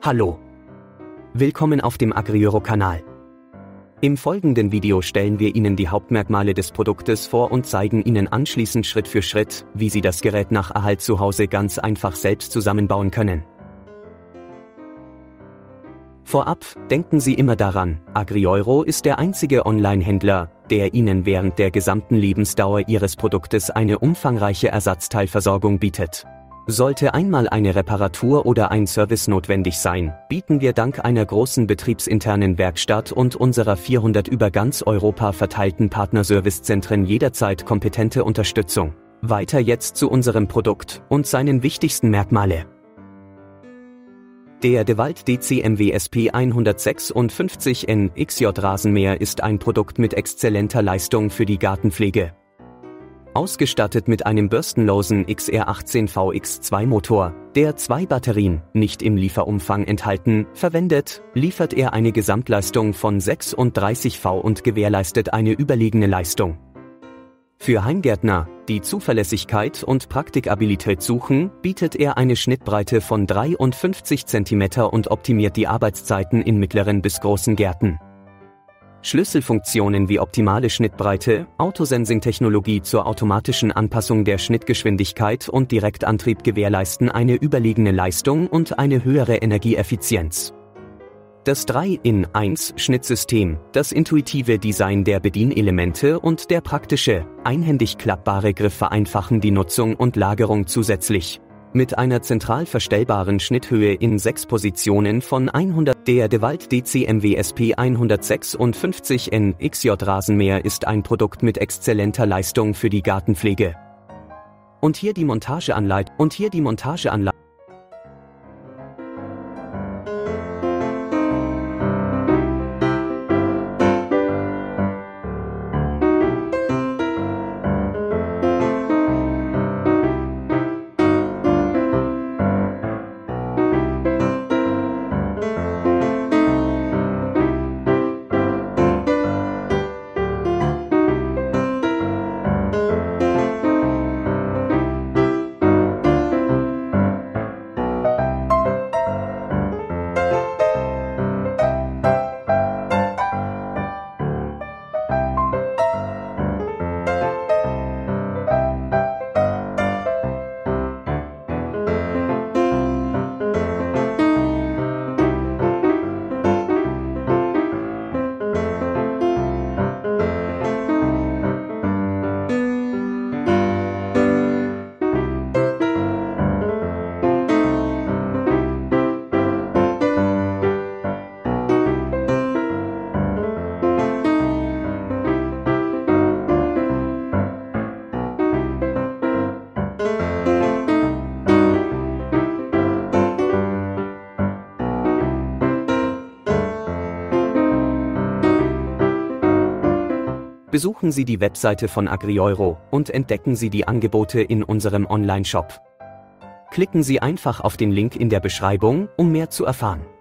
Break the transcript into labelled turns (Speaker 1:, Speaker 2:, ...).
Speaker 1: Hallo. Willkommen auf dem Agrieuro-Kanal. Im folgenden Video stellen wir Ihnen die Hauptmerkmale des Produktes vor und zeigen Ihnen anschließend Schritt für Schritt, wie Sie das Gerät nach Erhalt zu Hause ganz einfach selbst zusammenbauen können. Vorab, denken Sie immer daran, Agrieuro ist der einzige Online-Händler, der Ihnen während der gesamten Lebensdauer Ihres Produktes eine umfangreiche Ersatzteilversorgung bietet. Sollte einmal eine Reparatur oder ein Service notwendig sein, bieten wir dank einer großen betriebsinternen Werkstatt und unserer 400 über ganz Europa verteilten Partnerservicezentren jederzeit kompetente Unterstützung. Weiter jetzt zu unserem Produkt und seinen wichtigsten Merkmale. Der DeWalt DCMW SP 156N XJ Rasenmäher ist ein Produkt mit exzellenter Leistung für die Gartenpflege. Ausgestattet mit einem bürstenlosen XR18VX2 Motor, der 2 Batterien, nicht im Lieferumfang enthalten, verwendet, liefert er eine Gesamtleistung von 36 V und gewährleistet eine überlegene Leistung. Für Heimgärtner, die Zuverlässigkeit und Praktikabilität suchen, bietet er eine Schnittbreite von 53 cm und optimiert die Arbeitszeiten in mittleren bis großen Gärten. Schlüsselfunktionen wie optimale Schnittbreite, Autosensing-Technologie zur automatischen Anpassung der Schnittgeschwindigkeit und Direktantrieb gewährleisten eine überlegene Leistung und eine höhere Energieeffizienz. Das 3-in-1-Schnittsystem, das intuitive Design der Bedienelemente und der praktische, einhändig klappbare Griff vereinfachen die Nutzung und Lagerung zusätzlich. Mit einer zentral verstellbaren Schnitthöhe in 6 Positionen von 100. Der DeWalt DCMW SP 156N XJ Rasenmäher ist ein Produkt mit exzellenter Leistung für die Gartenpflege. Und hier die Montageanleitung. Besuchen Sie die Webseite von Agrieuro und entdecken Sie die Angebote in unserem Online-Shop. Klicken Sie einfach auf den Link in der Beschreibung, um mehr zu erfahren.